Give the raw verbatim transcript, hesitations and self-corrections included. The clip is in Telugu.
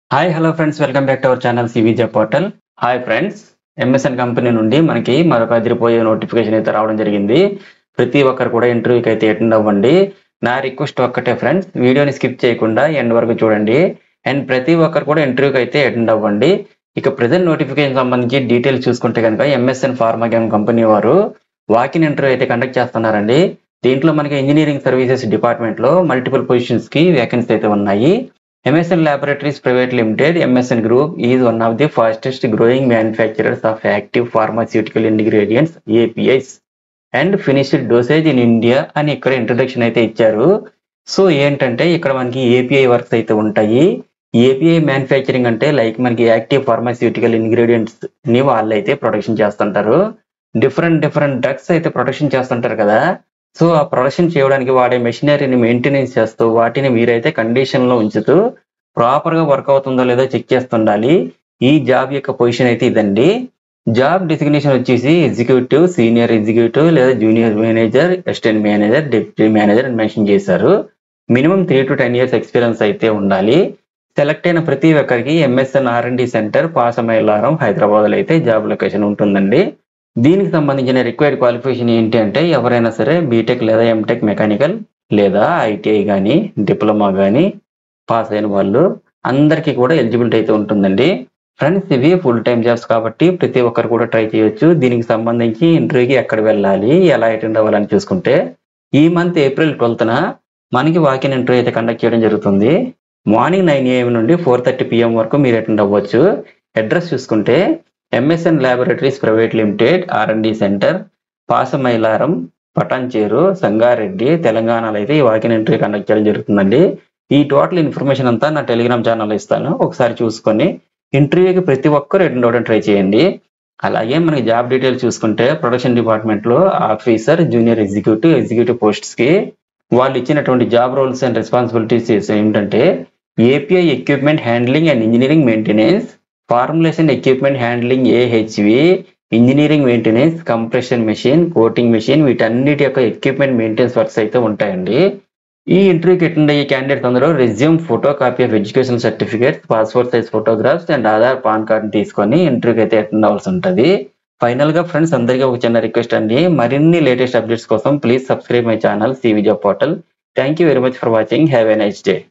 Hi hello friends, welcome back to our channel CV job portal. Hi friends, MSN company నుండి మనకి మరొక అదిరిపోయే నోటిఫికేషన్ అయితే రావడం జరిగింది. ప్రతి ఒక్కరు కూడా ఇంటర్వ్యూకి అయితే అటెండ్ అవ్వండి. నా రిక్వెస్ట్ ఒక్కటే ఫ్రెండ్స్, వీడియోని స్కిప్ చేయకుండా ఎండ్ వరకు చూడండి అండ్ ప్రతి ఒక్కరు కూడా ఇంటర్వ్యూకి అయితే అటెండ్ అవ్వండి. ఇక ప్రెజెంట్ నోటిఫికేషన్ సంబంధించి డీటెయిల్స్ చూసుకుంటే కనుక ఎంఎస్ఎన్ ఫార్మాగ్యామ్ కంపెనీ వారు వాకిన్ ఇంటర్వ్యూ అయితే కండక్ట్ చేస్తున్నారండి. దీంట్లో మనకి ఇంజనీరింగ్ సర్వీసెస్ డిపార్ట్మెంట్ లో మల్టిపుల్ పొజిషన్స్ కి వేకెన్సీ అయితే ఉన్నాయి. M S N Laboratories Private Limited (M S N Group) is one of the fastest growing manufacturers of active pharmaceutical ingredients A P Is and finished dosage in India అని ఇక్కడ ఇంట్రొడక్షన్ అయితే ఇచ్చారు. సో ఏంటంటే ఇక్కడ మనకి ఏపీఐ వర్క్స్ అయితే ఉంటాయి. ఏపీఐ మ్యానుఫ్యాక్చరింగ్ అంటే లైక్ మనకి యాక్టివ్ ఫార్మాస్యూటికల్ ఇంగ్రీడియంట్స్ ని వాళ్ళు అయితే ప్రొడక్షన్ చేస్తుంటారు. డిఫరెంట్ డిఫరెంట్ డ్రగ్స్ అయితే ప్రొడక్షన్ చేస్తుంటారు కదా. సో ఆ ప్రొడక్షన్ చేయడానికి వాడే మెషినరీని మెయింటెనెన్స్ చేస్తూ వాటిని మీరైతే కండిషన్ లో ఉంచుతూ ప్రాపర్ గా వర్క్ అవుతుందో లేదో చెక్ చేస్తుండాలి. ఈ జాబ్ యొక్క పొజిషన్ అయితే ఇదండి. జాబ్ డిసిగ్నేషన్ వచ్చేసి ఎగ్జిక్యూటివ్, సీనియర్ ఎగ్జిక్యూటివ్ లేదా junior manager, assistant manager, deputy manager అని మెన్షన్ చేశారు. Minimum three to ten years experience అయితే ఉండాలి. సెలెక్ట్ అయిన ప్రతి ఒక్కరికి MSN R and D centre Pashamylaram Hyderabad లో అయితే జాబ్ లొకేషన్ ఉంటుందండి. దీనికి సంబంధించిన రిక్వైర్డ్ క్వాలిఫికేషన్ ఏంటి అంటే ఎవరైనా సరే బీటెక్ లేదా ఎంటెక్ మెకానికల్ లేదా ఐటీఐ కానీ డిప్లొమా కానీ పాస్ అయిన వాళ్ళు అందరికీ కూడా ఎలిజిబిలిటీ అయితే ఉంటుందండి. ఫ్రెండ్స్, ఇవి ఫుల్ టైం జాబ్స్ కాబట్టి ప్రతి ఒక్కరు కూడా ట్రై చేయొచ్చు. దీనికి సంబంధించి ఇంటర్వ్యూకి ఎక్కడ వెళ్ళాలి, ఎలా అటెండ్ అవ్వాలని చూసుకుంటే ఈ మంత్ ఏప్రిల్ ట్వెల్త్న మనకి వాకిన్ ఇంటర్వ్యూ అయితే కండక్ట్ చేయడం జరుగుతుంది. మార్నింగ్ నైన్ ఏఎం నుండి ఫోర్ థర్టీ పిఎం వరకు మీరు అటెండ్ అవ్వచ్చు. అడ్రస్ చూసుకుంటే MSN laboratories private limited R and D centre, Pashamylaram, Patancheru, Sangareddy, తెలంగాణలో అయితే ఈ వాకిన్ ఇంటర్వ్యూ కండక్ట్ చేయడం జరుగుతుందండి. ఈ టోటల్ ఇన్ఫర్మేషన్ అంతా నా టెలిగ్రామ్ ఛానల్ ఇస్తాను, ఒకసారి చూసుకొని ఇంటర్వ్యూకి ప్రతి ఒక్కరు అటెండ్ అవ్వడం ట్రై చేయండి. అలాగే మనకి జాబ్ డీటెయిల్స్ చూసుకుంటే ప్రొడక్షన్ డిపార్ట్మెంట్ లో officer, junior executive, executive posts కి వాళ్ళు ఇచ్చినటువంటి జాబ్ రోల్స్ అండ్ రెస్పాన్సిబిలిటీస్ ఏంటంటే API equipment handling and engineering maintenance, formulation equipment handling AHV, engineering maintenance, compression machine, coating machine, వీటన్నిటి యొక్క ఎక్విప్మెంట్ మెయింటెనెన్స్ వర్క్స్ అయితే ఉంటాయండి. ఈ ఇంటర్వ్యూకి అటెండ్ అయ్యే క్యాండిడేట్స్ అందరూ resume, photo copy of education certificates, passport size photographs and Aadhaar, PAN card తీసుకొని ఇంటర్వ్యూకి అయితే అటెండ్ అవ్వాల్సి ఉంటుంది. ఫైనల్ గా ఫ్రెండ్స్ అందరికీ ఒక చిన్న రిక్వెస్ట్ అండి, మరిన్ని లేటెస్ట్ అప్డేట్స్ కోసం please subscribe my channel CV job portal. Thank you very much for watching. Have a nice day.